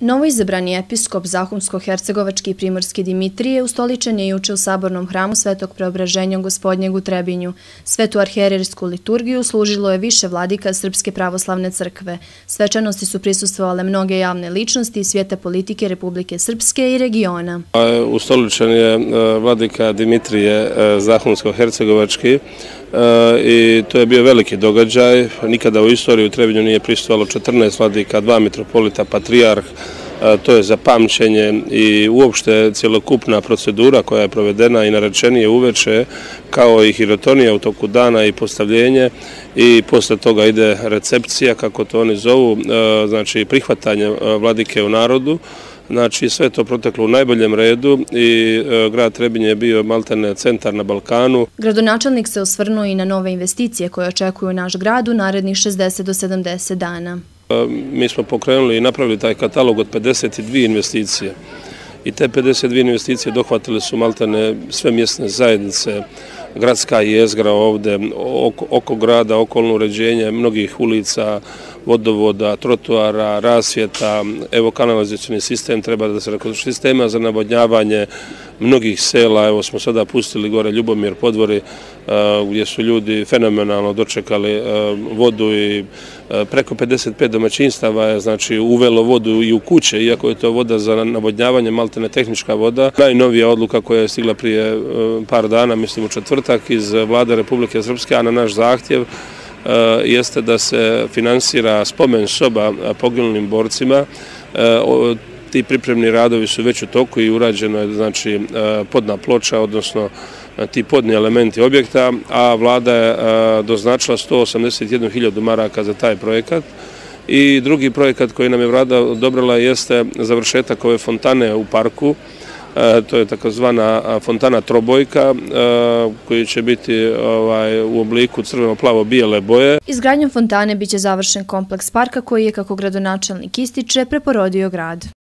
Novoizabrani episkop Zahumsko-hercegovački i primorski Dimitrije ustoličen je juče u sabornom hramu Svetog Preobraženja Gospodnjeg u Trebinju. Svetu arhijerersku liturgiju služilo je više vladika Srpske pravoslavne crkve. Svečanosti su prisustvovale mnoge javne ličnosti i svijeta politike Republike Srpske i regiona. Ustoličen je vladika Dimitrije Zahumsko-hercegovački i to je bio veliki događaj. Nikada u istoriji u Trebinju nije prisustvovalo 14 vladika, 2 mitropolita, patrijarh. To je za pamćenje i uopšte cjelokupna procedura koja je provedena i narečenije uveče, kao i hirotonija u toku dana i postavljenje, i posle toga ide recepcija, kako to oni zovu, znači prihvatanje vladike u narodu. Znači, sve to proteklo u najboljem redu i grad Trebinj je bio maltene centar na Balkanu. Gradonačelnik se osvrnuo i na nove investicije koje očekuju naš grad u narednih 60 do 70 dana. Mi smo pokrenuli i napravili taj katalog od 52 investicije. I te 52 investicije dohvatile su maltene sve mjesne zajednice, gradska jezgra ovde, oko grada, okolno uređenje mnogih ulica, vodovoda, trotoara, rasvjeta, evo kanalizacioni sistem treba da se rekonstruiše, sistema za navodnjavanje mnogih sela. Evo smo sada pustili gore Ljubomir Podvori gdje su ljudi fenomenalno dočekali vodu i preko 55 domaćinstava je znači uvelo vodu i u kuće, iako je to voda za navodnjavanje, maltene tehnička voda. Najnovija odluka koja je stigla prije par dana, mislim u četvrtak, iz Vlade Republike Srpske, a na naš zahtjev, jeste da se finansira spomen soba poginulim borcima. Ti pripremni radovi su već u toku i urađeno je znači podna ploča, odnosno ti podni elementi objekta, a vlada je doznačila 181.000 maraka za taj projekat. I drugi projekat koji nam je vlada odobrila jeste završetak ove fontane u parku. To je takozvana fontana Trobojka, koji će biti u obliku crveno-plavo-bijele boje. Izgradnjom fontane biće završen kompleks parka koji je, kako gradonačelnik ističe, preporodio grad.